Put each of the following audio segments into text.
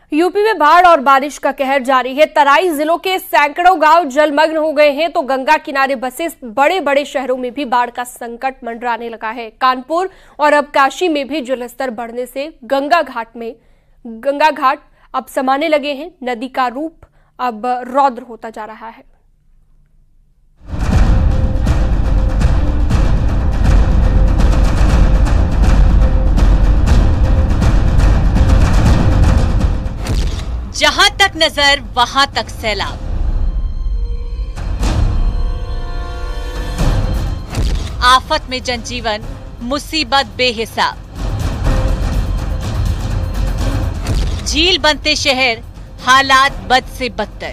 UP में बाढ़ और बारिश का कहर जारी है। तराई जिलों के सैकड़ों गांव जलमग्न हो गए हैं तो गंगा किनारे बसे बड़े बड़े शहरों में भी बाढ़ का संकट मंडराने लगा है। कानपुर और अब काशी में भी जलस्तर बढ़ने से गंगा घाट अब समाने लगे हैं। नदी का रूप अब रौद्र होता जा रहा है। जहां तक नजर वहां तक सैलाब। आफत में जनजीवन, मुसीबत बेहिसाब। झील बनते शहर, हालात बद से बदतर।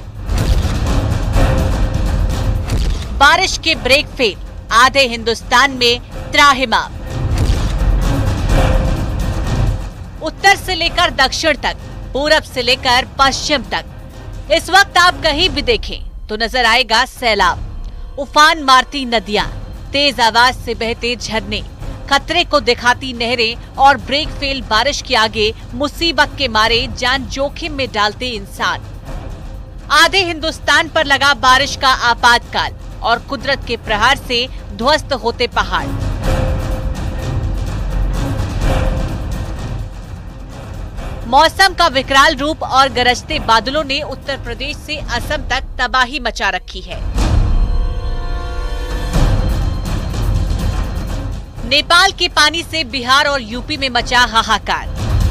बारिश के ब्रेक फेल, आधे हिंदुस्तान में त्राहिमाम। उत्तर से लेकर दक्षिण तक, पूरब से लेकर पश्चिम तक इस वक्त आप कहीं भी देखें तो नजर आएगा सैलाब। उफान मारती नदियां, तेज आवाज से बहते झरने, खतरे को दिखाती नहरें और ब्रेक फेल बारिश के आगे मुसीबत के मारे जान जोखिम में डालते इंसान। आधे हिंदुस्तान पर लगा बारिश का आपातकाल और कुदरत के प्रहार से ध्वस्त होते पहाड़। मौसम का विकराल रूप और गरजते बादलों ने उत्तर प्रदेश से असम तक तबाही मचा रखी है। नेपाल के पानी से बिहार और यूपी में मचा हाहाकार।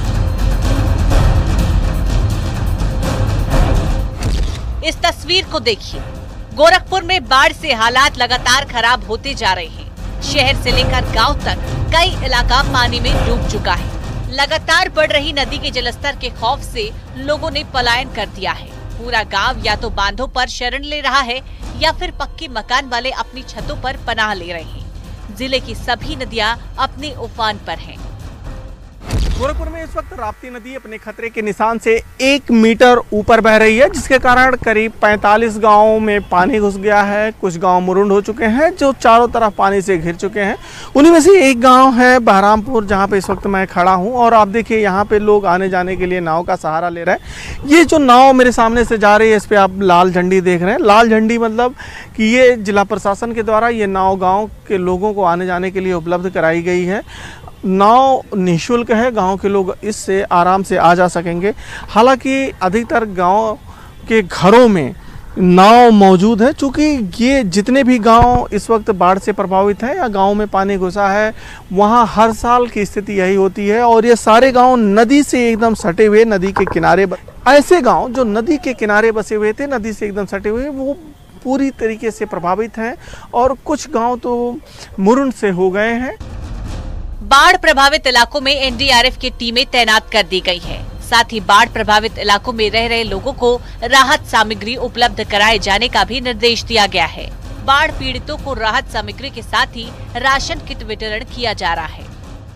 इस तस्वीर को देखिए। गोरखपुर में बाढ़ से हालात लगातार खराब होते जा रहे हैं। शहर से लेकर गांव तक कई इलाका पानी में डूब चुका है। लगातार बढ़ रही नदी के जलस्तर के खौफ से लोगों ने पलायन कर दिया है। पूरा गांव या तो बांधों पर शरण ले रहा है या फिर पक्के मकान वाले अपनी छतों पर पनाह ले रहे हैं। जिले की सभी नदियां अपने उफान पर हैं। गोरखपुर में इस वक्त राप्ती नदी अपने खतरे के निशान से 1 मीटर ऊपर बह रही है, जिसके कारण करीब 45 गांवों में पानी घुस गया है। कुछ गांव मुरुंड हो चुके हैं जो चारों तरफ पानी से घिर चुके हैं। उन्हीं में से एक गांव है बहरामपुर, जहां पे इस वक्त मैं खड़ा हूं और आप देखिए यहाँ पे लोग आने जाने के लिए नाव का सहारा ले रहे हैं। ये जो नाव मेरे सामने से जा रही है, इस पर आप लाल झंडी देख रहे हैं। लाल झंडी मतलब कि ये जिला प्रशासन के द्वारा ये नाव गाँव के लोगों को आने जाने के लिए उपलब्ध कराई गई है। नाव निःशुल्क है, गांव के लोग इससे आराम से आ जा सकेंगे। हालांकि अधिकतर गांव के घरों में नाव मौजूद है, चूँकि ये जितने भी गांव इस वक्त बाढ़ से प्रभावित हैं या गांव में पानी घुसा है, वहां हर साल की स्थिति यही होती है। और ये सारे गांव नदी से एकदम सटे हुए, नदी के किनारे, ऐसे गाँव जो नदी के किनारे बसे हुए थे, नदी से एकदम सटे हुए, वो पूरी तरीके से प्रभावित हैं और कुछ गाँव तो मुरुंड से हो गए हैं। बाढ़ प्रभावित इलाकों में एनडीआरएफ की टीमें तैनात कर दी गई है। साथ ही बाढ़ प्रभावित इलाकों में रह रहे लोगों को राहत सामग्री उपलब्ध कराए जाने का भी निर्देश दिया गया है। बाढ़ पीड़ितों को राहत सामग्री के साथ ही राशन किट वितरण किया जा रहा है।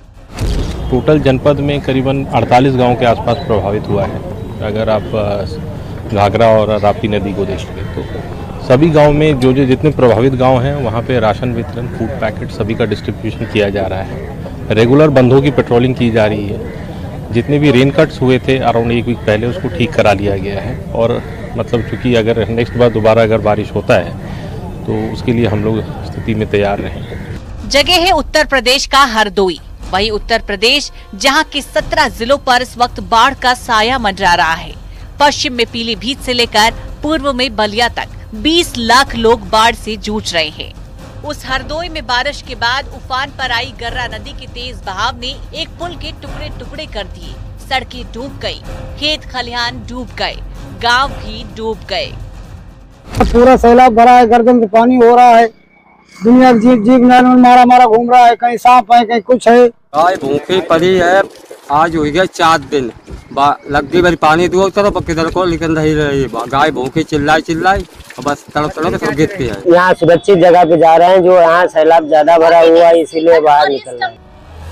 टोटल जनपद में करीबन 48 गांव के आसपास प्रभावित हुआ है। अगर आप घाघरा और राप्ती नदी को देखेंगे तो सभी गांव में जो जितने प्रभावित गांव हैं वहां पे राशन वितरण, फूड पैकेट सभी का डिस्ट्रीब्यूशन किया जा रहा है। रेगुलर बंधों की पेट्रोलिंग की जा रही है। जितने भी रेन कट्स हुए थे अराउंड 1 वीक पहले, उसको ठीक करा लिया गया है। और मतलब चूँकि अगर नेक्स्ट बार दोबारा अगर बारिश होता है तो उसके लिए हम लोग स्थिति में तैयार रहें। जगह है उत्तर प्रदेश का हरदोई। वही उत्तर प्रदेश जहां के 17 जिलों पर इस वक्त बाढ़ का साया मंडरा रहा है। पश्चिम में पीलीभीत से लेकर पूर्व में बलिया तक 20 लाख लोग बाढ़ से जूझ रहे हैं। उस हरदोई में बारिश के बाद उफान पर आई गर्रा नदी के तेज बहाव ने एक पुल के टुकड़े टुकड़े कर दिए। सड़कें डूब गई, खेत खलिहान डूब गए, गांव भी डूब गए। पूरा सैलाब भरा है, गर्दन से पानी हो रहा है। दुनिया की जीव मारा घूम रहा है, कहीं सांप है, कहीं कुछ है। गाय भूखी पड़ी है, आज हो गया 4 दिन। लगती बारी पानी दो तरफ किधर को लेकिन रही गाय भूखी चिल्लाई बस तड़प सब गिरती है। यहाँ सुरक्षित जगह पे जा रहे हैं, जो यहाँ सैलाब ज्यादा भरा हुआ है इसीलिए बाहर निकल रहे हैं।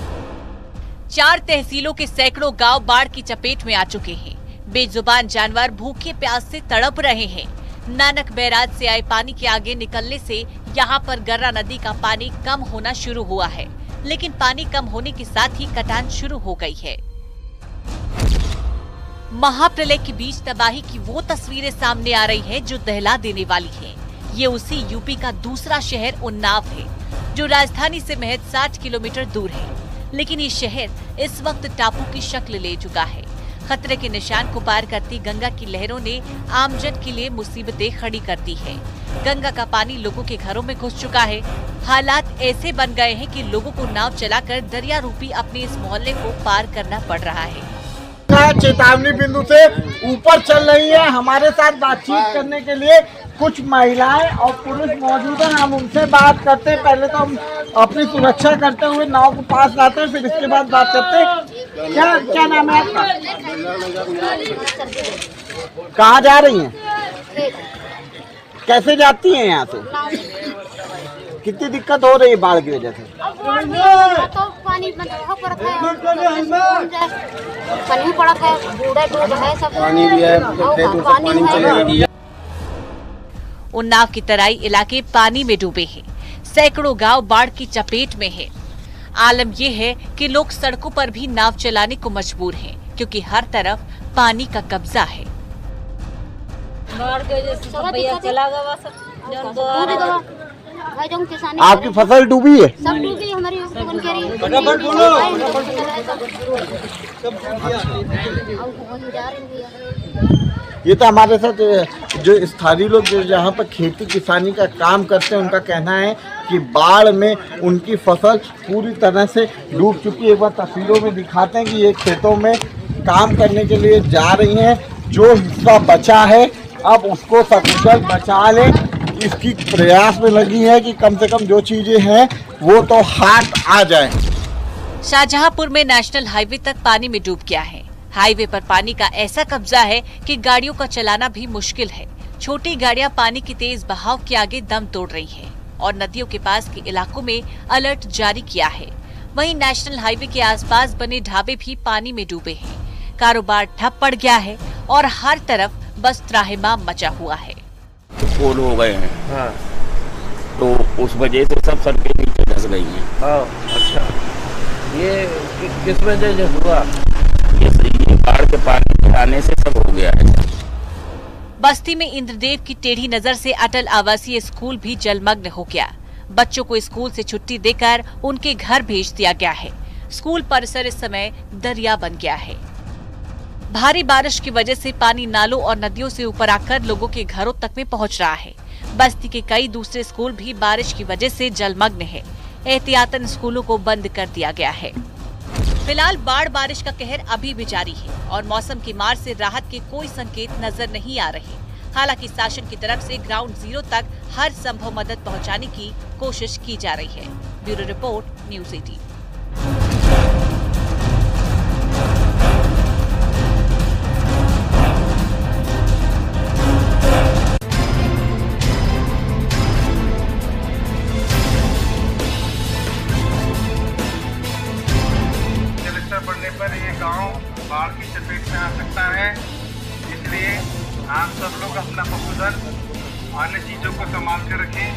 4 तहसीलों के सैकड़ों गांव बाढ़ की चपेट में आ चुके हैं। बेजुबान जानवर भूखे प्यास से तड़प रहे हैं। नानक बैराज से आए पानी के आगे निकलने से यहाँ पर गर्रा नदी का पानी कम होना शुरू हुआ है, लेकिन पानी कम होने के साथ ही कटान शुरू हो गई है। महाप्रलय के बीच तबाही की वो तस्वीरें सामने आ रही हैं जो दहला देने वाली हैं। ये उसी यूपी का दूसरा शहर उन्नाव है जो राजधानी से महज 60 किलोमीटर दूर है। लेकिन ये शहर इस वक्त टापू की शक्ल ले चुका है। खतरे के निशान को पार करती गंगा की लहरों ने आमजन के लिए मुसीबतें खड़ी कर दी है। गंगा का पानी लोगों के घरों में घुस चुका है। हालात ऐसे बन गए हैं कि लोगों को नाव चलाकर दरिया रूपी अपने इस मोहल्ले को पार करना पड़ रहा है। चेतावनी बिंदु से ऊपर चल रही है। हमारे साथ बातचीत करने के लिए कुछ महिलाएं और पुरुष मौजूद हैं। हम उनसे बात करते हैं। पहले तो हम अपनी सुरक्षा करते हुए नाव को पास लाते हैं, फिर इसके बाद बात करते हैं। क्या नाम है आपका? कहाँ जा रही हैं? कैसे जाती हैं यहाँ से? कितनी दिक्कत हो रही है बाढ़ की वजह से? तो पानी पड़ा है, सब पानी भी है, पानी चलेगा। उन्नाव की तराई इलाके पानी में डूबे हैं। सैकड़ों गांव बाढ़ की चपेट में है। आलम यह है कि लोग सड़कों पर भी नाव चलाने को मजबूर हैं क्योंकि हर तरफ पानी का कब्जा है। बाढ़ की वजह से सब भैया चला गया, आपकी फसल डूबी है? सब डूबी हमारी ये तो हमारे साथ जो स्थानीय लोग जो यहाँ पर खेती किसानी का काम करते हैं उनका कहना है कि बाढ़ में उनकी फसल पूरी तरह से डूब चुकी है। एक बार तस्वीरों में दिखाते हैं कि ये खेतों में काम करने के लिए जा रही हैं। जो हिस्सा बचा है अब उसको सकुशल बचा लें, इसकी प्रयास में लगी है कि कम से कम जो चीजें हैं वो तो हाथ आ जाए। शाहजहांपुर में नेशनल हाईवे तक पानी में डूब गया है। हाईवे पर पानी का ऐसा कब्जा है कि गाड़ियों का चलाना भी मुश्किल है। छोटी गाड़ियां पानी की तेज बहाव के आगे दम तोड़ रही हैं और नदियों के पास के इलाकों में अलर्ट जारी किया है। वहीं नेशनल हाईवे के आसपास बने ढाबे भी पानी में डूबे हैं। कारोबार ठप पड़ गया है और हर तरफ बस त्राहिमाम मचा हुआ है। पोल हो गए हैं। हाँ। तो उस वजह से सब सड़कें नीचे धंस गई हैं। हाँ, अच्छा। ये किस वजह से हुआ? ये बाढ़ के पानी आने से सब हो गया है। बस्ती में इंद्रदेव की टेढ़ी नजर से अटल आवासीय स्कूल भी जलमग्न हो गया। बच्चों को स्कूल से छुट्टी देकर उनके घर भेज दिया गया है। स्कूल परिसर इस समय दरिया बन गया है। भारी बारिश की वजह से पानी नालों और नदियों से ऊपर आकर लोगों के घरों तक में पहुंच रहा है। बस्ती के कई दूसरे स्कूल भी बारिश की वजह से जलमग्न है। एहतियातन स्कूलों को बंद कर दिया गया है। फिलहाल बाढ़ बारिश का कहर अभी भी जारी है और मौसम की मार से राहत के कोई संकेत नजर नहीं आ रहे। हालांकि शासन की तरफ से ग्राउंड जीरो तक हर संभव मदद पहुंचाने की कोशिश की जा रही है। Bureau report, news 18। बढ़ने पर ये गांव बाढ़ की चपेट में आ सकता है, इसलिए आप सब लोग अपना पशुधन अन्य चीजों को संभाल कर रखें।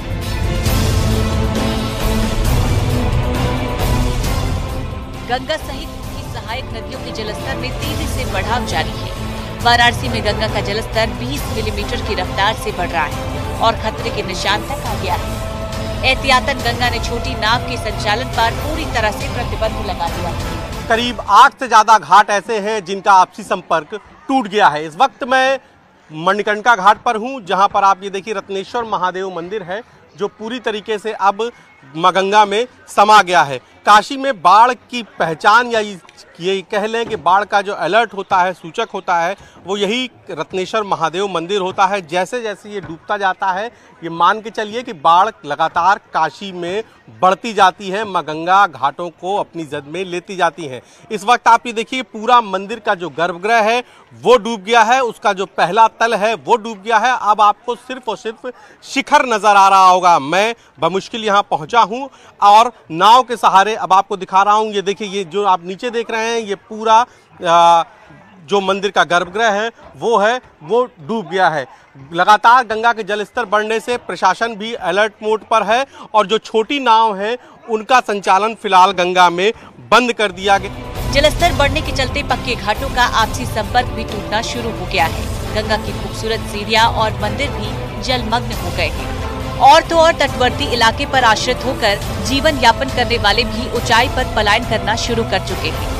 गंगा सहित की सहायक नदियों के जलस्तर में तेजी से बढ़ाव जारी है। वाराणसी में गंगा का जलस्तर 20 मिलीमीटर की रफ्तार से बढ़ रहा है और खतरे के निशान तक आ गया है। एहतियातन गंगा ने छोटी नाव के संचालन पर पूरी तरह से प्रतिबंध लगा दिया है। करीब 8 से ज्यादा घाट ऐसे हैं जिनका आपसी संपर्क टूट गया है। इस वक्त मैं मणिकर्णिका घाट पर हूं, जहां पर आप ये देखिए रत्नेश्वर महादेव मंदिर है जो पूरी तरीके से अब गंगा में समा गया है। काशी में बाढ़ की पहचान या ये कह लें कि बाढ़ का जो अलर्ट होता है, सूचक होता है, वो यही रत्नेश्वर महादेव मंदिर होता है। जैसे जैसे ये डूबता जाता है, ये मान के चलिए कि बाढ़ लगातार काशी में बढ़ती जाती है, मां गंगा घाटों को अपनी जद में लेती जाती हैं। इस वक्त आप ये देखिए पूरा मंदिर का जो गर्भगृह है वो डूब गया है, उसका जो पहला तल है वो डूब गया है। अब आपको सिर्फ और सिर्फ शिखर नजर आ रहा होगा। मैं बमुश्किल यहाँ पहुँचा हूँ और नाव के सहारे अब आपको दिखा रहा हूँ। ये देखिए, ये जो आप नीचे देख रहे हैं, ये पूरा जो मंदिर का गर्भगृह है वो डूब गया है। लगातार गंगा के जलस्तर बढ़ने से प्रशासन भी अलर्ट मोड पर है और जो छोटी नाव है उनका संचालन फिलहाल गंगा में बंद कर दिया गया। जलस्तर बढ़ने के चलते पक्के घाटों का आपसी संपर्क भी टूटना शुरू हो गया है। गंगा की खूबसूरत सीढ़ियां और मंदिर भी जलमग्न हो गए हैं। और तो और तटवर्ती इलाके पर आश्रित होकर जीवन यापन करने वाले भी ऊंचाई पर पलायन करना शुरू कर चुके हैं।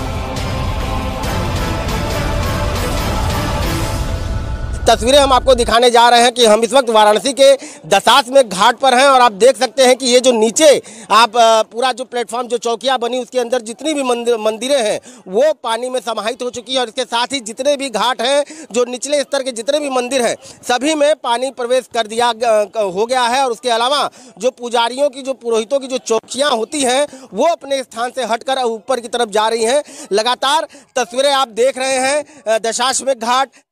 तस्वीरें हम आपको दिखाने जा रहे हैं कि हम इस वक्त वाराणसी के दशाश्वमेध घाट पर हैं और आप देख सकते हैं कि ये जो नीचे आप पूरा जो प्लेटफॉर्म जो चौकियां बनी उसके अंदर जितनी भी मंदिरें हैं वो पानी में समाहित हो चुकी है और इसके साथ ही जितने भी घाट हैं जो निचले स्तर के जितने भी मंदिर हैं सभी में पानी प्रवेश कर दिया हो गया है। और उसके अलावा जो पुजारियों की जो पुरोहितों की जो चौकियाँ होती हैं वो अपने स्थान से हटकर ऊपर की तरफ जा रही हैं। लगातार तस्वीरें आप देख रहे हैं दशाश्वमेध घाट